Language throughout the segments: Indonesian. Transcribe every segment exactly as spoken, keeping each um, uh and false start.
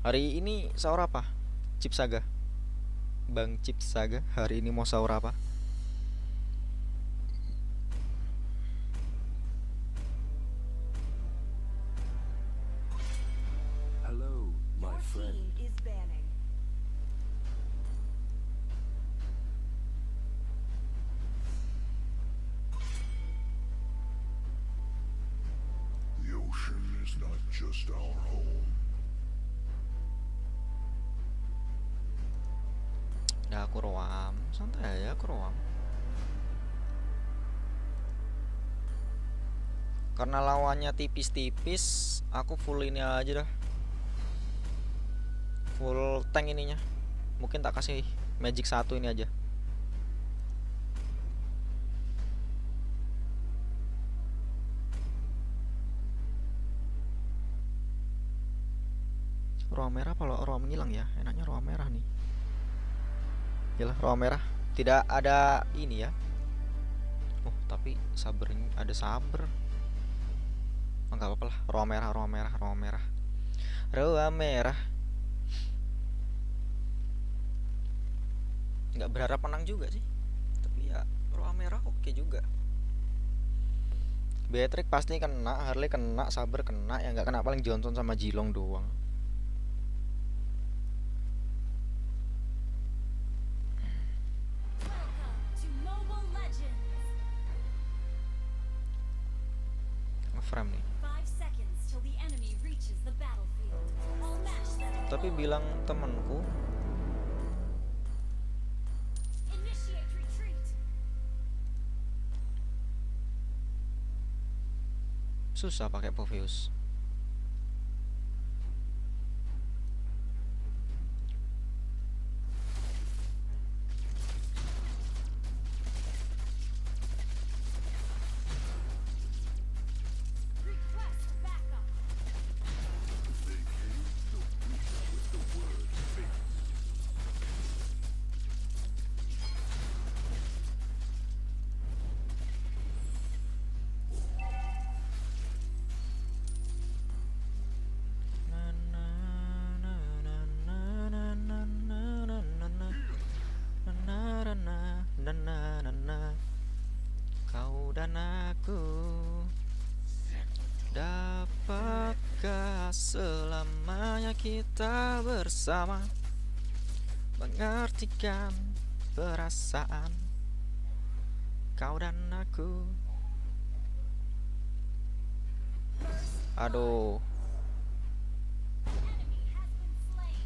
Hari ini sahur apa? Chip Saga. Bang Chip Saga, hari ini mau sahur apa? Hello, my Your friend. team is banning. The ocean is not just our home. Ya aku roam, santai aja aku roam. Karena lawannya tipis-tipis, aku full ini aja dah. Full tank ininya. Mungkin tak kasih magic satu ini aja. Roa merah apa roa menghilang ya? Enaknya roa merah nih. Yalah roa merah. Tidak ada ini ya. Oh tapi sabernya ada saber. Oh, nggak apa-apa lah. Roa merah, roa merah, roa merah. Roa merah. Nggak berharap menang juga sih. Tapi ya roa merah oke juga. Beatrix pasti kena, Harley kena, Saber kena, yang nggak kena paling Johnson sama Jilong doang. Welcome to Mobile Legends. Ngeframe nih. Five seconds till the enemy reaches the battlefield. I'll match them. Tapi bilang temanku Initiate retreat. susah pakai Poveus. Request backup. They came to reach with the word fate. Na, na, na, na, na, na, na, na, na, na, na. Na, na, na, na, na, na, na, na. Kau dan aku, dapatkah selamanya kita bersama, mengartikan perasaan kau dan aku. Aduh, Enemy has been slain.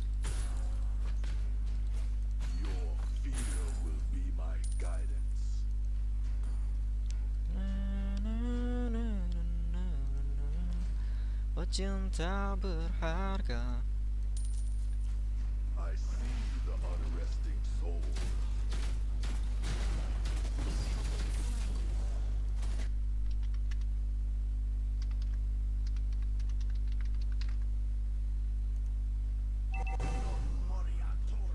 Your fear will be my guidance. na, na, na, na, na, na. Oh cinta berharga. I see the unresting soul. Moriator.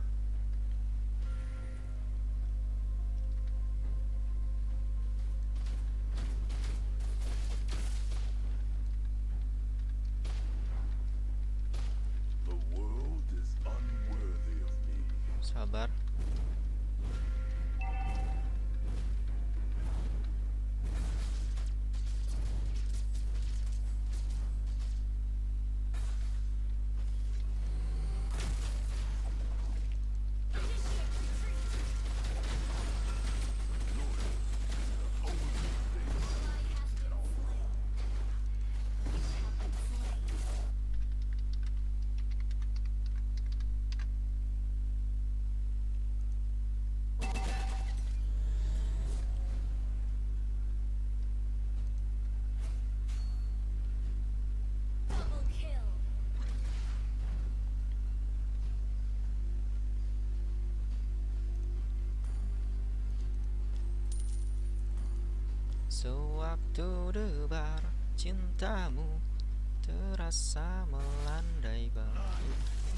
The world is unworthy of me. Sabar. Double kill. Sewaktu debar cintamu terasa melandai bau,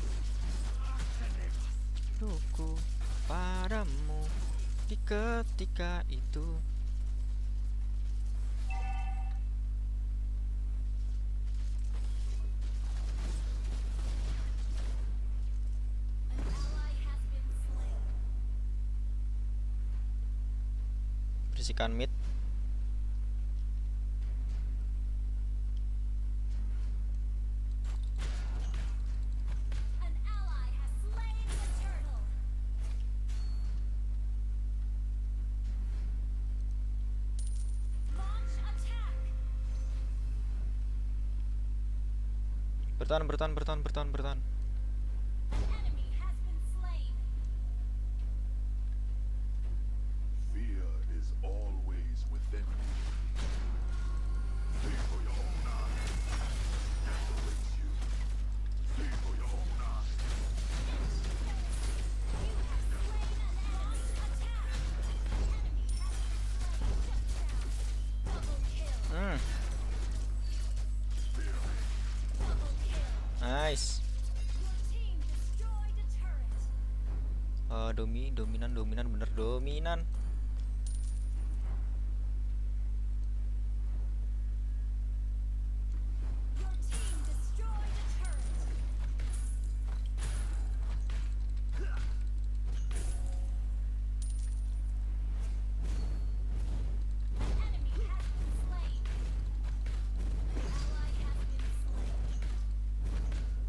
rinduku padamu di ketika itu. memposisikan mid. An ally has slain the turtle. Launch attack. Bertahan, bertahan, bertahan, bertahan, bertahan. An enemy has been slain. Fear is always within you. See for your own eyes. Death awaits you. See for your own eyes. You have slain an launch attack. Enemy has been slain. Double kill. Hmm, Double kill. nice. Your team destroyed a turret. Eh, domi, dominan, dominan, bener dominan. Your team destroyed a turret. Enemy has been slain. Ally has been slain.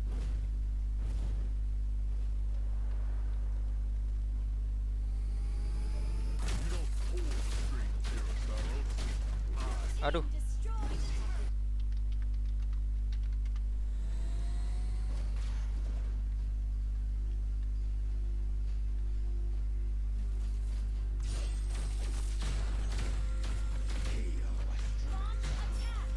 You don't pull strings, Tyrannosaurus. Aduh, Destroyed a turret. Launch attack.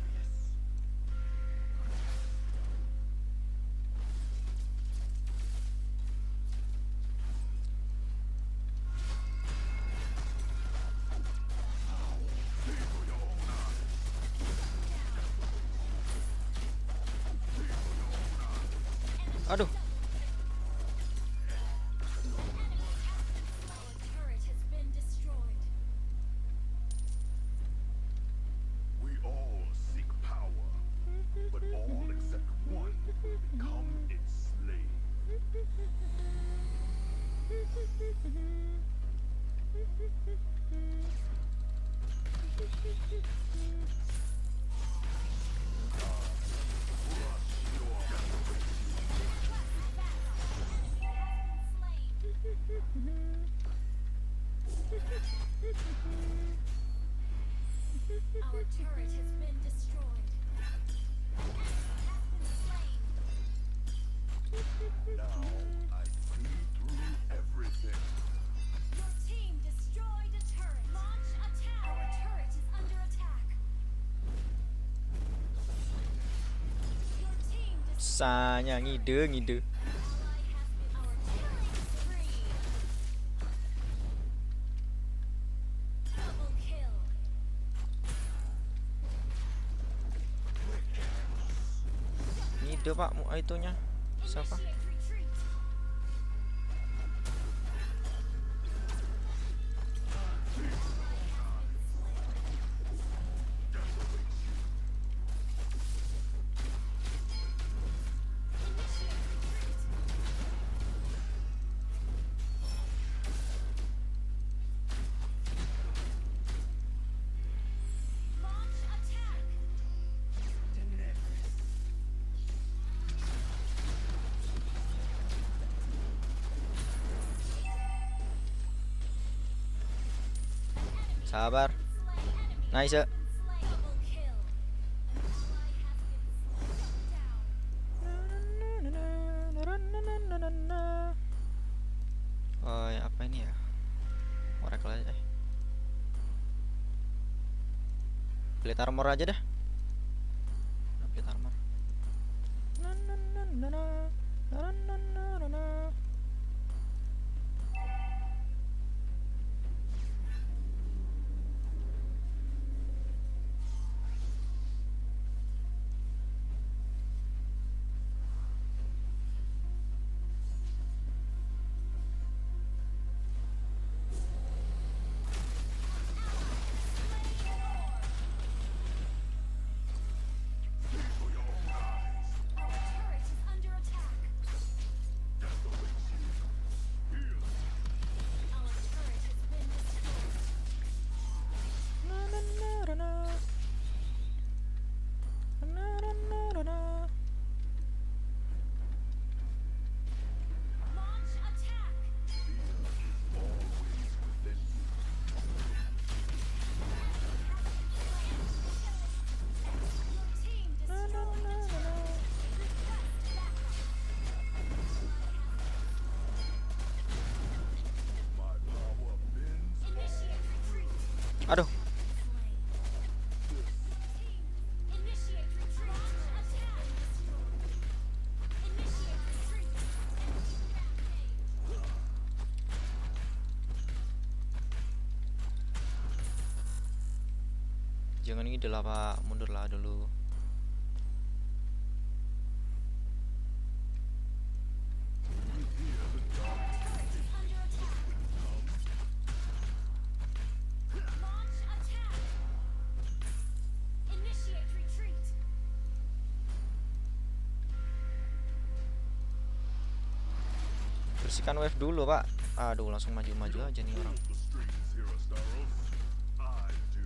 aduh. Our turret has been destroyed. We all seek power, but all except one become its slave. Our turret has been destroyed. Enemy has been slain. Now I see through everything. Your team destroyed a turret. Launch attack. Our turret is under attack. Your team destroyed. Sanya ngide, ngide. Ally has been our killing spree. Double kill. Ngide pak, mu itunya. Siapa? Initiate retreat. Launch attack. Sabar. Nice. Double kill. An ally has been slain. Down. Oh, ya apa ini ya? Oracle aja. Eh. Plate armor aja dah. Nah, plate armor. Na, na, na, na, na. Na, na, na, na, na. Our turret is under attack. Jangan ngide lah pak, mundur lah dulu. Launch attack. Initiate retreat. Bersihkan wave dulu pak. Aduh langsung maju-maju aja nih orang. The strings here, Astaros. I do.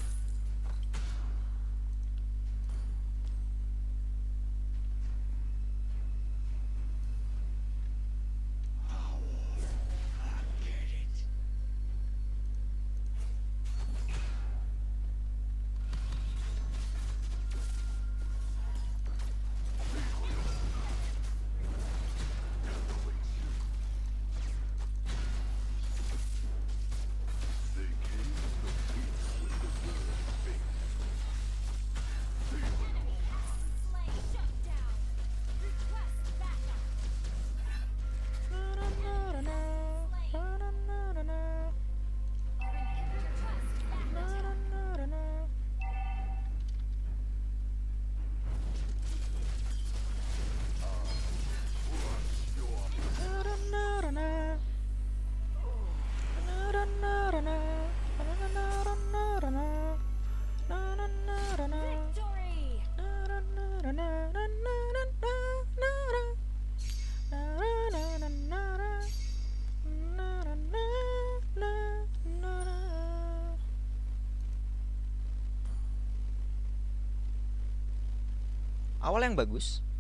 They came to compete with the will of fate. Slay shut down. Request backup. Request backup. Victory. Awal yang bagus,